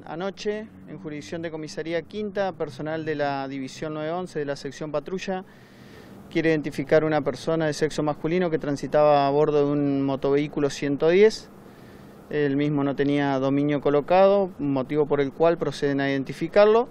Anoche, en jurisdicción de Comisaría Quinta, personal de la División 911 de la sección patrulla quiere identificar una persona de sexo masculino que transitaba a bordo de un motovehículo 110. El mismo no tenía dominio colocado, motivo por el cual proceden a identificarlo.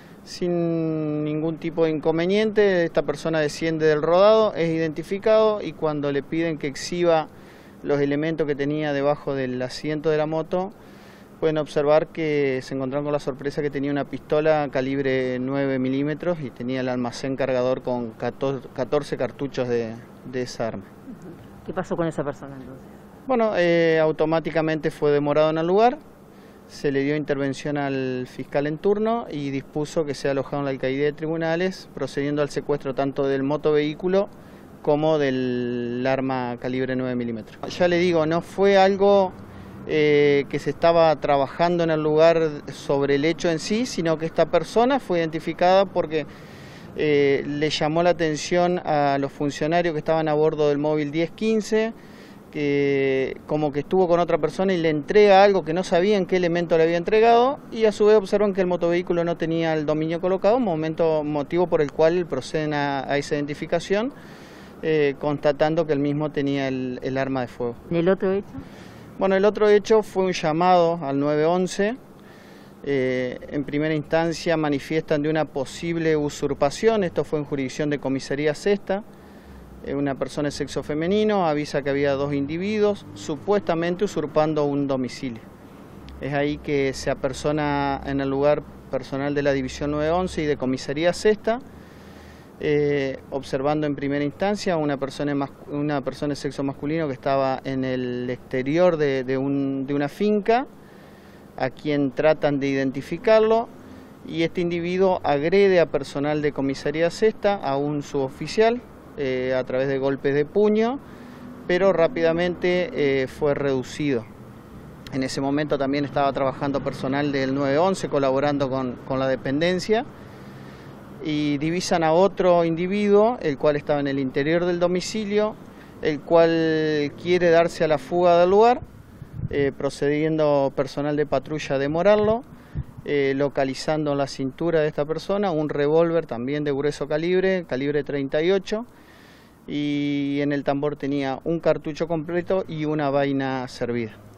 Sin ningún tipo de inconveniente, esta persona desciende del rodado, es identificado y cuando le piden que exhiba los elementos que tenía debajo del asiento de la moto, pueden observar que se encontraron con la sorpresa que tenía una pistola calibre 9 milímetros y tenía el almacén cargador con 14 cartuchos de esa arma. ¿Qué pasó con esa persona entonces? Bueno, automáticamente fue demorado en el lugar, se le dio intervención al fiscal en turno y dispuso que sea alojado en la alcaidía de tribunales, procediendo al secuestro tanto del motovehículo como del arma calibre 9 milímetros. Ya le digo, no fue algo que se estaba trabajando en el lugar sobre el hecho en sí, sino que esta persona fue identificada porque le llamó la atención a los funcionarios que estaban a bordo del móvil 1015, que como que estuvo con otra persona y le entrega algo que no sabían qué elemento le había entregado, y a su vez observan que el motovehículo no tenía el dominio colocado, motivo por el cual proceden a esa identificación, constatando que el mismo tenía el arma de fuego. ¿Y el otro hecho? Bueno, el otro hecho fue un llamado al 911. En primera instancia manifiestan de una posible usurpación, esto fue en jurisdicción de Comisaría Sexta. Una persona de sexo femenino avisa que había dos individuos supuestamente usurpando un domicilio. Es ahí que se apersona en el lugar personal de la División 911 y de Comisaría Sexta, observando en primera instancia una persona de sexo masculino que estaba en el exterior de una finca, a quien tratan de identificarlo, y este individuo agrede a personal de Comisaría Sexta, a un suboficial, a través de golpes de puño, pero rápidamente fue reducido. En ese momento también estaba trabajando personal del 911 colaborando con la dependencia, y divisan a otro individuo, el cual estaba en el interior del domicilio, el cual quiere darse a la fuga del lugar, procediendo personal de patrulla a demorarlo, localizando en la cintura de esta persona un revólver también de grueso calibre 38, y en el tambor tenía un cartucho completo y una vaina servida.